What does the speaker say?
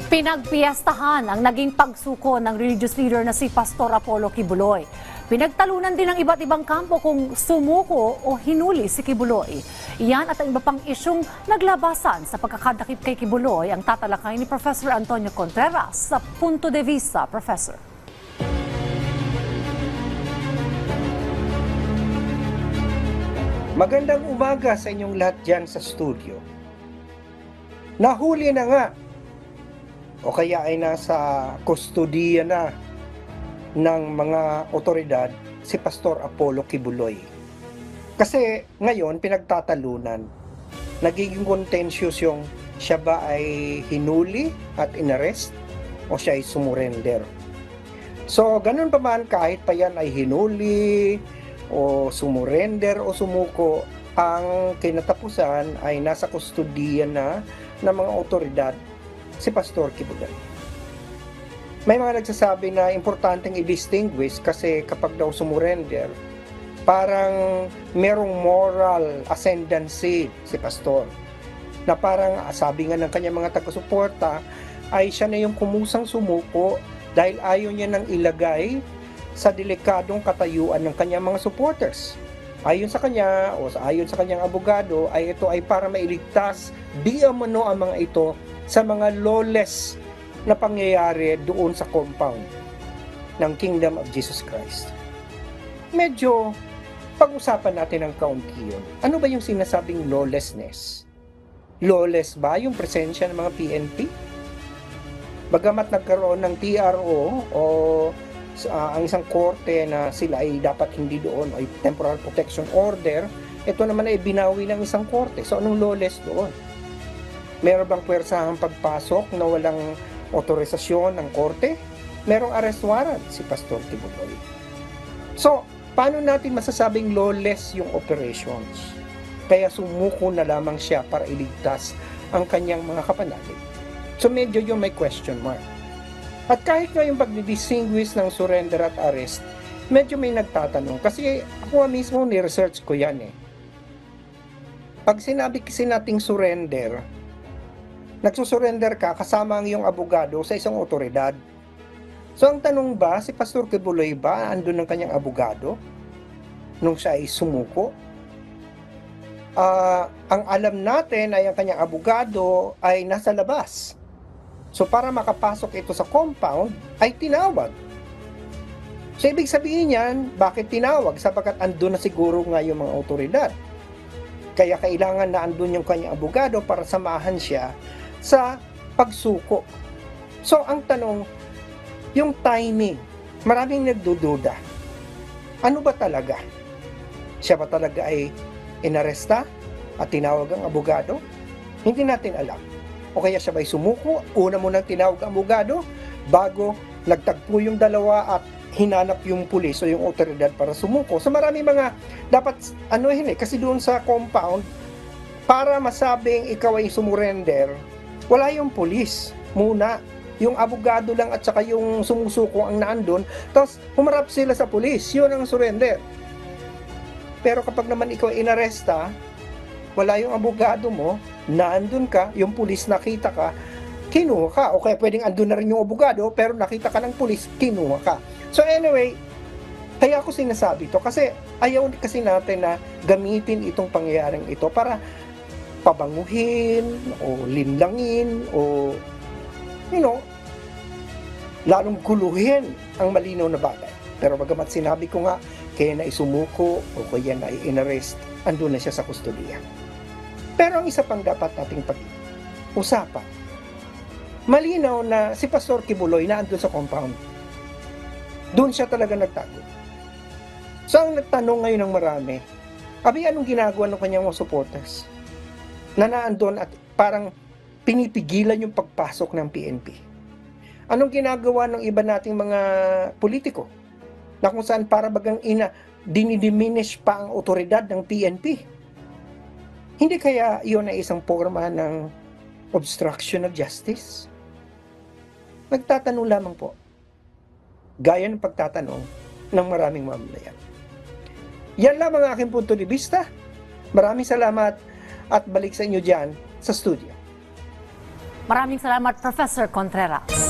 Pinagpiyastahan ang naging pagsuko ng religious leader na si Pastor Apollo Kibuloy. Pinagtalunan din ng iba't ibang kampo kung sumuko o hinuli si Kibuloy. Iyan at ang iba pang isyong naglabasan sa pagkakadakip kay Kibuloy ang tatalakay ni Professor Antonio Contreras sa Punto de Vista, Professor. Magandang umaga sa inyong lahat dyan sa studio. Nahuli na nga o kaya ay nasa kustodiya na ng mga otoridad si Pastor Apollo Kibuloy. Kasi ngayon pinagtatalunan, nagiging contentious yung siya ba ay hinuli at inarrest o siya ay sumurrender. So ganun pa man, kahit pa yan ay hinuli o sumurrender o sumuko, ang kinatapusan ay nasa kustodiya na ng mga otoridad si Pastor Kibuloy. May mga nagsasabi na importanteng i-distinguish kasi kapag daw sumurrender, parang merong moral ascendancy si Pastor. Na parang sabi nga ng kanyang mga taga-suporta ay siya na yung kumusang sumuko dahil ayaw niya nang ilagay sa delikadong katayuan ng kanyang mga supporters. Ayon sa kanya o ayon sa kanyang abogado ay ito ay para mailigtas di umano ang mga ito sa mga lawless na pangyayari doon sa compound ng Kingdom of Jesus Christ. Medyo pag-usapan natin ng kaunti yun. Ano ba yung sinasabing lawlessness? Lawless ba yung presensya ng mga PNP? Bagamat nagkaroon ng TRO o ang isang korte na sila ay dapat hindi doon ay temporary protection order, ito naman ay binawi ng isang korte. So anong lawless doon? Meron bang puwersahang pagpasok na walang otorisasyon ng korte? Merong arrest warrant si Pastor Kibuloy. So, paano natin masasabing lawless yung operations? Kaya sumuko na lamang siya para iligtas ang kanyang mga kapanalig. So medyo yung may question mark. At kahit nga yung pag-distinguish ng surrender at arrest, medyo may nagtatanong. Kasi ako mismo ni-research ko yan eh. Pag sinabi kasi nating surrender, nagsusurrender ka kasama ang iyong abogado sa isang otoridad. So ang tanong ba, si Pastor Kibuloy ba andun ng kanyang abogado nung siya ay sumuko? Ang alam natin ay ang kanyang abogado ay nasa labas. So para makapasok ito sa compound ay tinawag. So ibig sabihin niyan, bakit tinawag? Sapagkat andun na siguro nga yung mga otoridad. Kaya kailangan na andun yung kanyang abogado para samahan siya sa pagsuko. So ang tanong, yung timing, maraming nagdududa. Ano ba talaga? Siya ba talaga ay inaresta at tinawag ang abogado? Hindi natin alam. O kaya siya ba'y sumuko, una mo nang tinawag ang abogado bago nagtagpo yung dalawa at hinanap yung pulis o yung otoridad para sumuko. So marami mga dapat kasi doon sa compound, para masabing ikaw ay sumurrender, wala yung pulis muna. Yung abogado lang at saka yung sumusuko ang naandun, tapos humarap sila sa pulis, yun ang surrender. Pero kapag naman ikaw inaresta, wala yung abogado mo, naandun ka, yung pulis nakita ka, kinuha ka. O kaya pwedeng andun na rin yung abogado, pero nakita ka ng pulis, kinuha ka. So anyway, kaya ako sinasabi to kasi ayaw kasi natin na gamitin itong pangyayaring ito para pabanguhin o linlangin o lalong guluhin ang malinaw na bagay. Pero bagamat sinabi ko nga, kaya na isumuko o kaya na i-inarrest, andun na siya sa kustodiya. Pero ang isa pang dapat nating pag-usapan, malinaw na si Pastor Kibuloy na andun sa compound. Doon siya talaga nagtago. So ang nagtanong ngayon ng marami, anong ginagawa ng kanyang mga supporters na naandun at parang pinipigilan yung pagpasok ng PNP? Anong ginagawa ng iba nating mga politiko na kung saan para bagang dinidiminish pa ang otoridad ng PNP? Hindi kaya iyon ay isang forma ng obstruction of justice? Nagtatanong lamang po. Gaya ng pagtatanong ng maraming mamamayan. Yan lamang ang aking punto de vista. Maraming salamat at balik sa inyo dyan sa studio. Maraming salamat, Professor Contreras.